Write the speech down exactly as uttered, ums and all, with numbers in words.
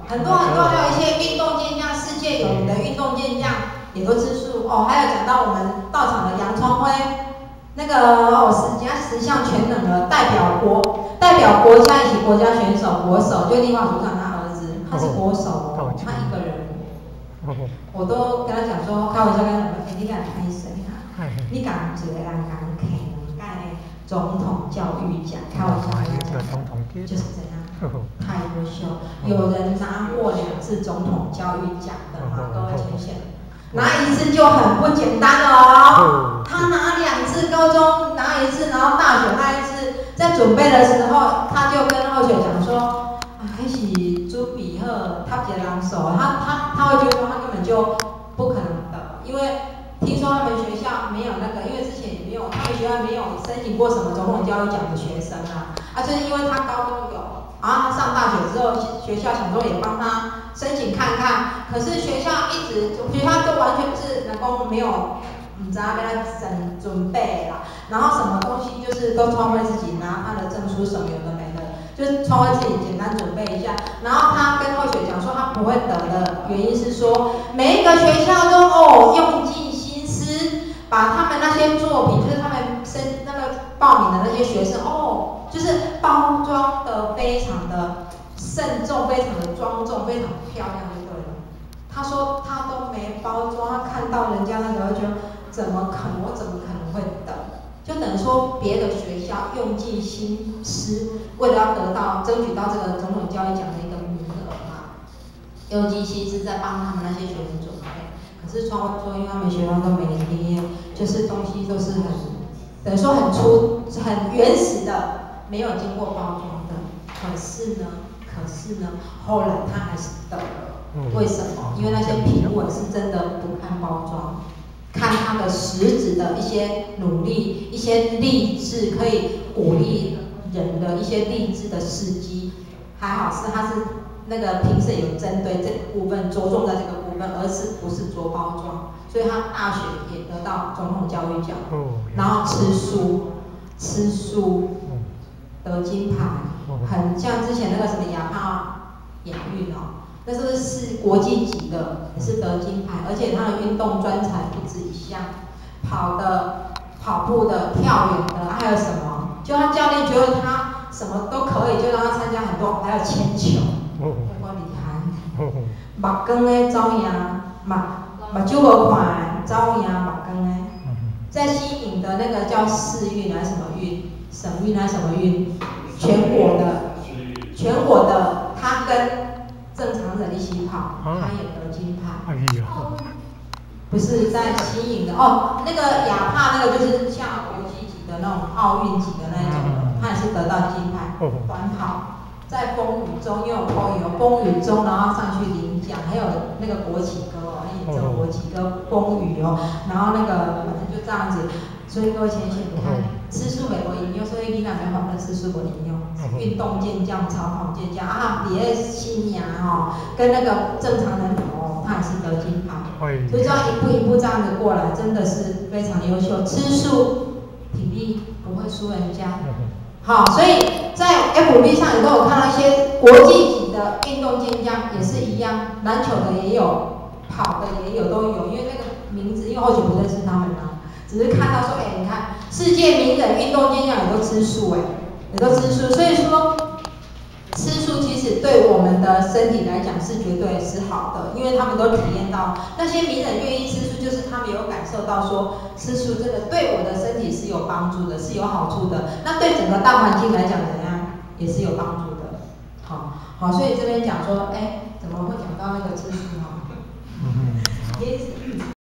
很多很多还有一些运动健将，世界有名的运动健将也都吃素哦。还有讲到我们道场的杨聪辉，那个哦，十家十项全能的代表国代表国家以及国家选手国手，就立法组长他儿子，他是国手哦，他一个人。我都跟他讲说，开玩笑跟他讲说，哎、欸，你敢拍谁啊？你敢一个人敢给人家的总统教育奖？开玩笑跟他讲，就是这样，太优秀。有人拿过两次总统教育奖的吗？各位请选，拿一次就很不简单了哦。他拿两次，高中拿一次，然后大学那一次，在准备的时候，他就跟候选讲说。还是准备好，他一个人手，他他他会觉得说他根本就不可能的，因为听说他们学校没有那个，因为之前也没有，他们学校没有申请过什么总统教育奖的学生啊，啊，就是因为他高中有，然后他上大学之后，学校想说也帮他申请看看，可是学校一直学校都完全是能够没有，唔知道给他整准备啦，然后什么东西就是都创会自己拿他的证书什么有的没的。就是创会自己简单准备一下，然后他跟候选讲说他不会得的原因是说，每一个学校都哦用尽心思，把他们那些作品，就是他们申那个报名的那些学生哦，就是包装的非常的慎重，非常的庄重，非常漂亮就对了。他说他都没包装，他看到人家那个，就觉得怎么可能，我怎么可能会得？就等于说，别的学校用尽心思，为了要得到、争取到这个总统教育奖的一个名额嘛，用尽心思在帮他们那些学生准备。可是窗外说，因为他们学校都没经验，就是东西都是很，等于说很粗、很原始的，没有经过包装的。可是呢，可是呢，后来他还是得了。为什么？因为那些评委是真的不看包装。看他的实质的一些努力，一些励志可以鼓励人的一些励志的事迹，还好是他是那个评审有针对这个部分，着重在这个部分，而是不是着包装，所以他大学也得到总统教育奖，然后吃素，吃素得金牌，很像之前那个什么亚帕亚运哦。那是不是国际级的，也是得金牌，而且他的运动专才不止一项，跑的、跑步的、跳远的，还有什么？就他教练觉得他什么都可以，就让他参加很多，还有铅球，我厉害。目光的走赢，目目睭无看，走赢目光的。在西营的那个叫世运还是什么运？省运还是什么运？全国的，全国的，他跟。正常人一起跑，他也得金牌。哎呀，不是在新颖的哦，那个亚帕那个就是像国际级的那种奥运级的那一种，他也是得到金牌。短跑在风雨中，因为有风雨，有风雨中，然后上去领奖，还有那个国旗歌哦，演奏国旗歌，风雨哦，然后那个反正就这样子。所以各位浅显，你看吃素美国饮用，所以你哪没访问吃素国饮用？运动健将、长跑健将啊，别新娘哦，跟那个正常人哦，他也是得金牌。所以这样一步一步这样子过来，真的是非常优秀。吃素体力不会输人家。好，所以在 F B 上也都有看到一些国际级的运动健将，也是一样，篮球的也有，跑的也有，都有。因为那个名字，因为后续不认识他们啊，只是看到说，哎、欸，你看世界名人运动健将也都吃素，哎。也都吃素，所以说吃素其实对我们的身体来讲是绝对是好的，因为他们都体验到那些名人愿意吃素，就是他们有感受到说吃素这个对我的身体是有帮助的，是有好处的。那对整个大环境来讲怎样，也是有帮助的。好，好，所以这边讲说，哎，怎么会讲到那个吃素哈？嗯嗯。